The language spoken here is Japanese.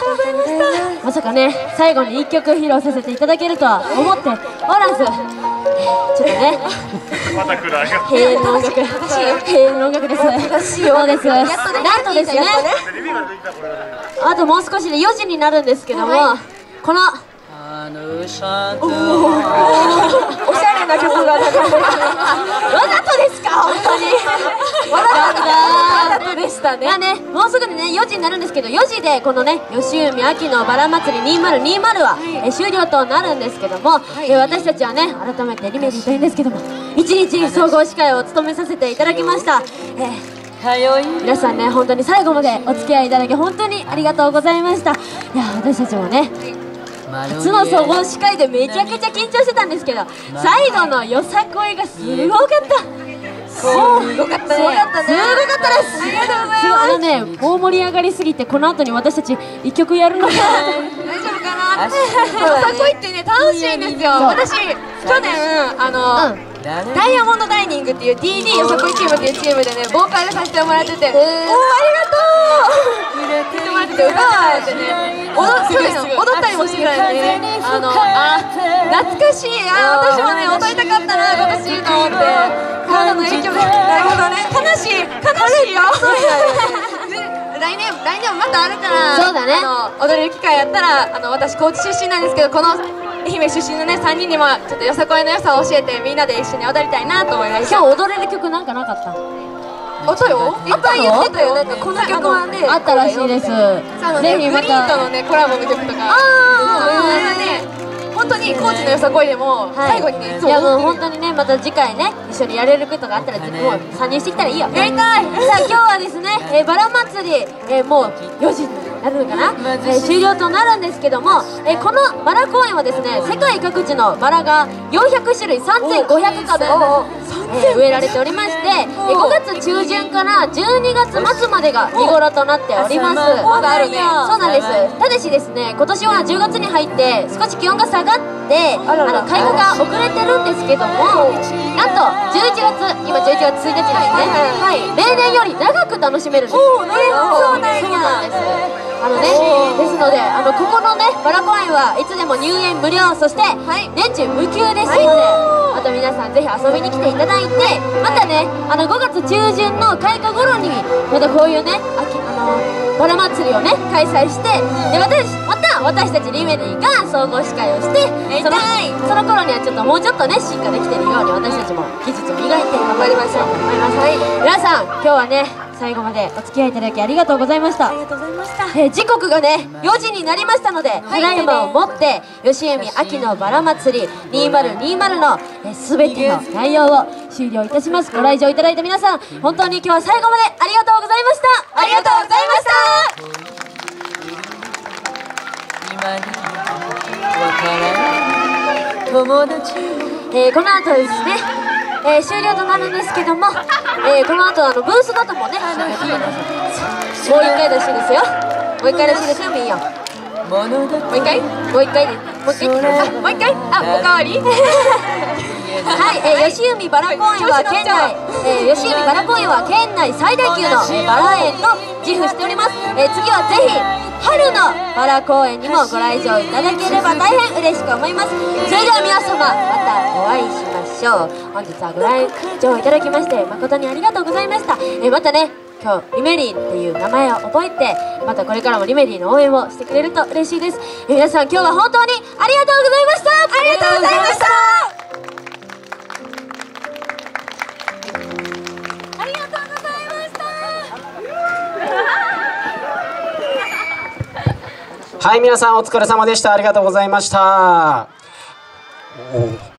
まさかね、最後に1曲披露させていただけるとは思っておらず、ちょっとね、永遠の音楽、永遠の音楽です。そうです。なんとですね、あともう少しで4時になるんですけども、このおしゃれな曲が流れてる。わざとですか、本当に。わざとでしたね。まあね、もうすぐでね4時になるんですけど、4時でこのね吉海秋のバラ祭り2020は終了となるんですけども、私たちはね改めてリメディというんですけども、一日総合司会を務めさせていただきました。皆さんね本当に最後までお付き合いいただき本当にありがとうございました。いや私たちもね初の総合司会でめちゃくちゃ緊張してたんですけど、最後のよさこいがすごかった。すごかったね。すごかったです。ありがとうございます。ね、大盛り上がりすぎてこの後に私たち1曲やるのか大丈夫かな。よさこいってね楽しいんですよ。私去年ダイヤモンドダイニングっていう DD よさこいチームっていうチームでねボーカルさせてもらってて、おおありがとう言ってもらってて、歌われてね踊ったりもしてたんでね、懐かしい。私もね踊りたかったな今年と思って、コロナの影響でなるほどね、悲しいよ。来年もまたあるから、そうだね、踊れる機会やったら私高知出身なんですけど、この愛媛出身のね3人にもちょっとよさこいの良さを教えてみんなで一緒に踊りたいなと思いました。今日踊れる曲なんかなかった？音よいっぱい言ってたよ。なんかこの曲はねあったらしいです。ぜひまたグリーンとのねコラボの曲とか、本当に高知のよさこいでも最後にね、いやもう本当にねまた次回ね一緒にやれることがあったらもう参入してきたらいいよ。やりたい。さあ今日はですねバラ祭りもう4時になるのかな、終了となるんですけども、このバラ公園はですね世界各地のバラが400種類3500株植えられておりまして、5月中旬から12月末までが見頃となっております。まだあるね。そうなんです。ただしですね今年は10月に入って少し気温が下がって開花が遅れてるんですけども、なんと11月今11月1日ですね、例年より長く楽しめるんです。そうなんです。ですのでここのねバラ公園はいつでも入園無料、そして年中無休ですので、また皆さんぜひ遊びに来ていただいて、またね5月中旬の開花頃にまたこういうねバラ祭りをね開催して、でまた私たちリメディが総合司会をして、その頃にはちょっともうちょっとね進化できてるように私たちも技術を磨いて頑張りましょうと思います。皆さん今日はね最後までお付き合いいただきありがとうございました。ありがとうございました。時刻がね4時になりましたので、ただいまをもって吉海秋のバラ祭り2020の全ての内容を終了いたします。ご来場いただいた皆さん本当に今日は最後までありがとうございました。ありがとうございました。この後ですね終了となるんですけども、この後ブースなどもねもう一回らしいですよ。もう一回らしいですよ。いいよ。もう一回おかわり。吉海バラ公園は県内最大級のバラ園と自負しております。次はぜひ春のバラ公園にもご来場いただければ大変嬉しく思います。それでは皆様またお会いしましょう。本日はご来場いただきまして誠にありがとうございました。またね今日リメディっていう名前を覚えて、またこれからもリメディの応援をしてくれると嬉しいです。皆さん今日は本当にありがとうございました。ありがとうございました。ありがとうございました。 はい、皆さんお疲れ様でした。ありがとうございました。